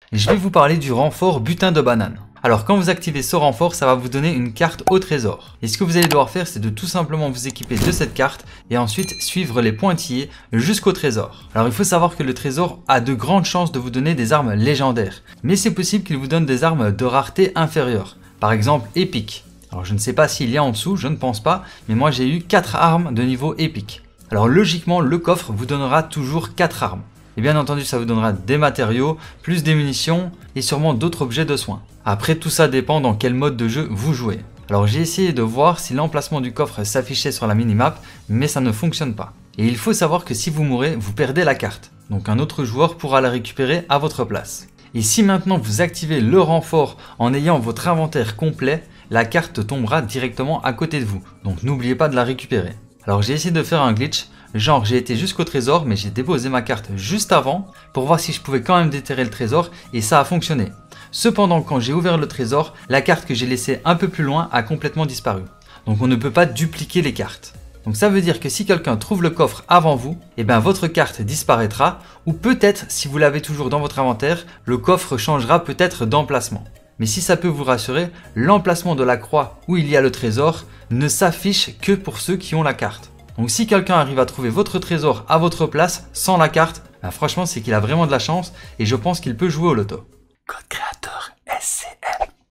Je vais vous parler du renfort butin de banane. Alors quand vous activez ce renfort, ça va vous donner une carte au trésor. Et ce que vous allez devoir faire, c'est de tout simplement vous équiper de cette carte et ensuite suivre les pointillés jusqu'au trésor. Alors il faut savoir que le trésor a de grandes chances de vous donner des armes légendaires. Mais c'est possible qu'il vous donne des armes de rareté inférieure. Par exemple épique. Alors je ne sais pas s'il y a en dessous, je ne pense pas, mais moi j'ai eu 4 armes de niveau épique. Alors logiquement, le coffre vous donnera toujours 4 armes. Et bien entendu, ça vous donnera des matériaux, plus des munitions et sûrement d'autres objets de soins. Après, tout ça dépend dans quel mode de jeu vous jouez. Alors j'ai essayé de voir si l'emplacement du coffre s'affichait sur la minimap, mais ça ne fonctionne pas. Et il faut savoir que si vous mourrez, vous perdez la carte. Donc un autre joueur pourra la récupérer à votre place. Et si maintenant vous activez le renfort en ayant votre inventaire complet, la carte tombera directement à côté de vous. Donc n'oubliez pas de la récupérer. Alors j'ai essayé de faire un glitch, genre j'ai été jusqu'au trésor mais j'ai déposé ma carte juste avant pour voir si je pouvais quand même déterrer le trésor et ça a fonctionné. Cependant quand j'ai ouvert le trésor, la carte que j'ai laissée un peu plus loin a complètement disparu. Donc on ne peut pas dupliquer les cartes. Donc ça veut dire que si quelqu'un trouve le coffre avant vous, et bien votre carte disparaîtra ou peut-être si vous l'avez toujours dans votre inventaire, le coffre changera peut-être d'emplacement. Mais si ça peut vous rassurer, l'emplacement de la croix où il y a le trésor ne s'affiche que pour ceux qui ont la carte. Donc si quelqu'un arrive à trouver votre trésor à votre place sans la carte, ben franchement c'est qu'il a vraiment de la chance et je pense qu'il peut jouer au loto. Code créateur.